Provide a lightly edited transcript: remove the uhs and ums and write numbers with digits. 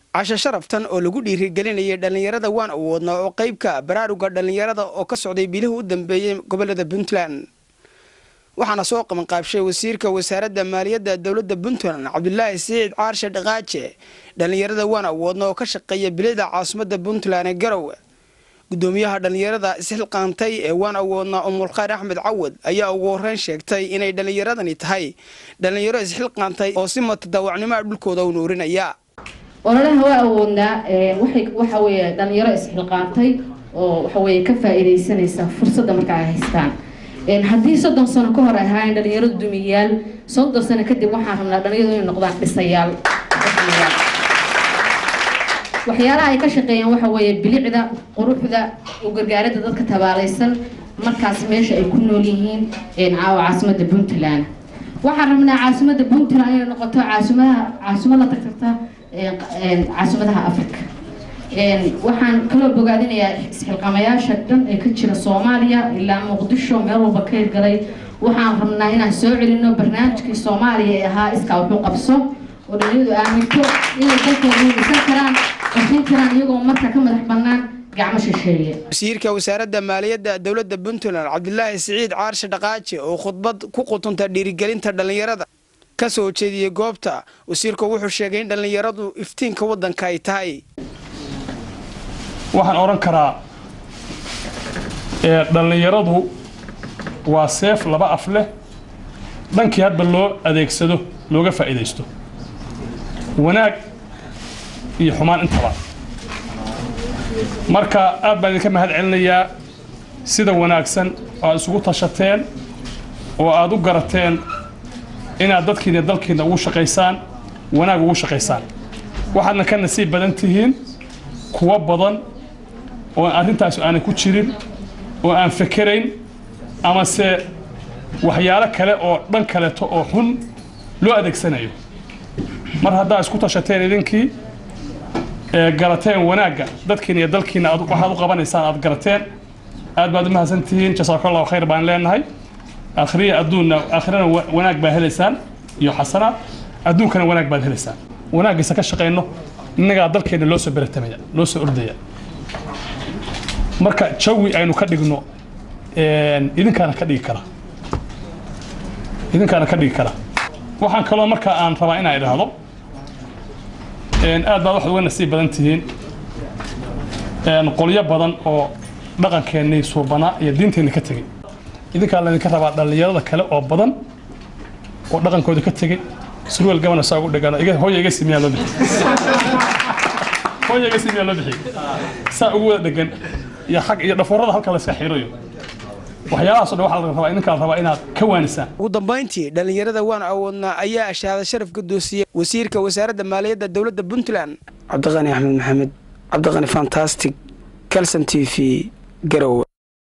casho sharaftan oo lagu dhiirigelinayay dhalinyarada waan awoodnaa oo qaybka baraaruga dhalinyarada oo ka socday bilaha u dambeeyay gobolada Puntland waxaana soo qaban qaabshay wasiirka wasaaradda maaliyadda dawladda Puntland Cabdullaahi Saciid Caarshe Dhaqaaje dhalinyarada waan awoodnaa oo ka shaqeeya bilada caasimadda Puntland ee Garowe gudoomiyaha dhalinyarada isxilqaantay ee waan awoodnaa Umul Khayr Axmed Cawad ayaa ugu horeyn sheegtay inay dhalinyaradani tahay dhalinyaro isxilqaantay oo si matadawacnimo dhulkooda u noorinaya ololaha waa awoodnaa waxa weeye dhalinyaro isxilqaantay oo waxa weeye ka faa'iideysanaysa fursadda marka ay haystaan haddii 30 sano ka hor ahaayeen dhalinyaradu dumiyaal 30 sano kadib waxaan rabnaa dhalinyaradu inay noqdaan dhisayaal waxyaalaha ay ka shaqeeyaan waxa weeye bilicda quruxda u gargaaridda dadka tabaalaysan markaas meesha ay ku nool yihiin caasimadda Puntland waxaan rabnaa caasimadda Puntland inay noqoto caasimada tagta caasimadaha Afrika waxaan kaloo bogaadinayaa isxilqamayaasha dhan ee ka jira Soomaaliya ilaa Muqdisho meel walba ka galay waxaan rabnaa inaan soo celino barnaamijkii Soomaaliya ee ahaa iska wuxuu qabso oo dhalinyaradu aaminto inay dalkooda dhisan karaan qofin karaan iyagoo marka ka madax bannaan gacmo shisheeye wasiirka wasaaradda maaliyadda dawladda Puntland Cabdullaahi Saciid Caarshe Dhaqaaje oo khudbad ku qotonta dhiirigelinta dhalinyarada ka soo jeediyay goobta wasiirku wuxuu sheegay in dhalinyaradu iftiinka wadanka ay tahay waxaan oran karaa dhalinyaradu waa seef laba af leh dhankii hadba loo adeegsado looga faa'iideysto wanaag iyo xumaan intaba marka aad baan idinka mahad celinayaa sida wanaagsan oo isugu tashateen oo aad u garateen inaad dadkiina dalkiina ugu shaqeysaan wanaag ugu shaqeysaan waxaadna ka nasiib badan tihiin kuwa badan oo arrintaas aan ku jirin oo aan fikirayn ama se waxyaalo kale oo dhan kale oo xun loo adeegsanayo mar haddaa isku tashateen idinkii garateen wanaaga dadkiina iyo dalkiina waxaad u qabanaysaan aad garateen aad baad u mahadsantihiin jasaakallahu khayr baan leenahay آخرنا وناك بهلسان يو حسنا أدوكنا وناك بهلسان وناك يسكش قينه نجا ضلك إنه لوس برتمية لوس أردية مركا تشوي أي نكدقنو إذن كان كدي كرا وحن كلام مركا عن ربعنا إلى هذا آد واحد وين نسيب بدنتين قليا بدن أو بقى كأني صوبنا يدينتين كتجي إذا كان لنا كتاب dhalinyarada kale oo badan oo dhaqankooda ka tagay surwal gabana saagu dhagana hooyo iga simiyaa loo bixi saa ugu wada dhagan ya xaq iyo dhafoorada halka la iska xirayo waxyaalahaas oo waxa la rabaa in kala rabaa inaad ka waanisaan ugu dambeyntii dhalinyarada waan awoodnaa ayaa ashaada sharaf ka doosiyay wasiirka wasaaradda maaliyadda dawladda Puntland Cabdiqani Axmed Maxamed Cabdiqani Fantastic Kalsan TV Garowe